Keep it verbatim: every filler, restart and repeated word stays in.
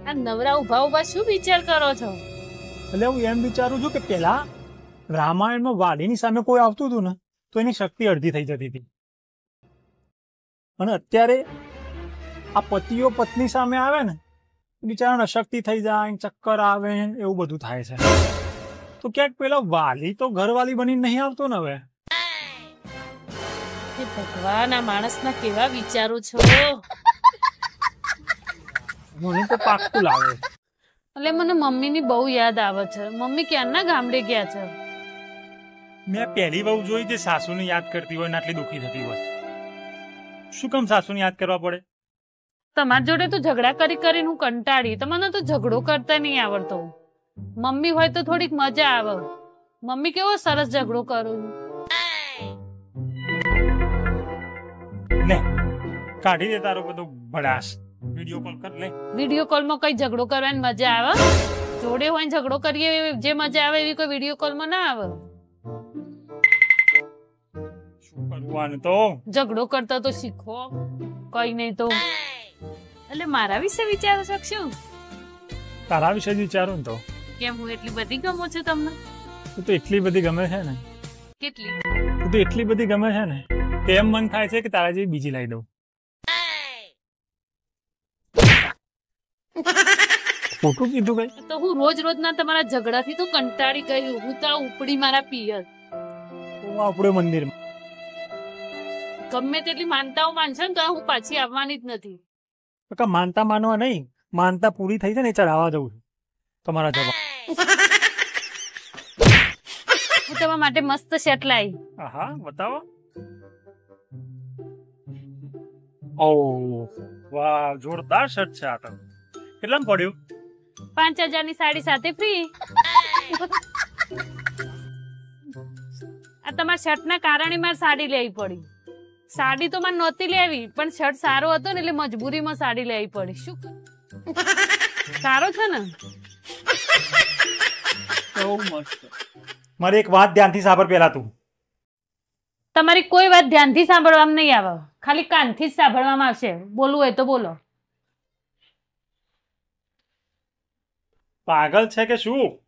આ નવરા ઉભા ઉભા શું વિચાર કરો છો? એટલે હું એમ વિચારું છું કે પેલા રામાયણમાં વાલીની સામે કોઈ આવતું હતું ને તો એની શક્તિ અડધી થઈ જતી હતી, અને અત્યારે આ પતિઓ પત્ની સામે આવે ને બિચારાને અશક્તિ થઈ જાય, ચક્કર આવે, એવું બધું થાય છે. તો ક્યાંક પેલા વાલી તો ઘરવાલી બની નહીં આવતો ને હવે. ભગવાન, આ માણસના કેવા વિચારો છો? મને તો પાક્કું લાગે. એટલે મને મમ્મીની બહુ યાદ આવે છે. મમ્મી ક્યારના ગામડે ગયા છે? મેં પહેલી વહુ જોઈ જે સાસુને યાદ કરતી હોય ને આટલી દુઃખી થતી હોય. શું કામ સાસુને યાદ કરવા પડે? તમારી જોડે તો ઝઘડા કરી કરીને હું કંટાળી. તમને તો ઝઘડો કરતા નહીં આવડતો. મમ્મી હોય તો થોડીક મજા આવે. મમ્મી કેવો સરસ ઝઘડો કરું. લે કાઢી દે તારો બધો ભડાસ. વિડિયો કોલ કર લે. વિડિયો કોલમાં કઈ ઝઘડો કરવાની મજા આવે? જોડે હોય ઝઘડો કરીએ જે મજા આવે એવી કોઈ વિડિયો કોલમાં ના આવે. શું કરવાનું તો? ઝઘડો કરતા તો શીખો. કઈ નહીં તો એટલે મારા વિશે વિચારો છો શું? તારા વિશે જ વિચારું ને તો. કેમ, હું એટલી બધી ગમું છું તમને? તું તો એટલી બધી ગમે છે ને. કેટલી? તું તો એટલી બધી ગમે છે ને તેમ મન થાય છે કે તારા જેવી બીજી લાવી દઉં. ખોટું કીધું કઈ? તો હું રોજ રોજ ના તમારા ઝઘડાથી તો કંટાળી ગયું. હું તો ઉપડી મારા પિયર. હું આપણે મંદિરમાં ગમે તેટલી માનતાઓ માનશે ને તો હું પાછી આવવાની જ નથી. કાકા માનતા માનવા નહીં, માનતા પૂરી થઈ છે ને એ ચડાવવા જવું છું તમારા જવાબ. હું તમારા માટે મસ્ત સેટ લાવી. હા બતાવો. ઓહ વાહ, જોરદાર શર્ટ છે આ તો. કેટલામાં પડ્યું? પાંચ હજાર ની સાડી સાથે ફ્રી. આ તમારા શર્ટ ના કારણે મારે સાડી લેવી પડી. સાડી તો મારે નહોતી લેવી, પણ શર્ટ સારો હતો ને એટલે મજબૂરીમાં સાડી લેવી પડી. શું સારો છે ને? બહુ મસ્ત. મારી એક વાત ધ્યાનથી સાંભળ પેલા તું. તમારી કોઈ વાત ધ્યાનથી સાંભળવામાં નહીં આવે, ખાલી કાનથી જ સાંભળવામાં આવશે. બોલવું હોય તો બોલો. પાગલ છે કે શું?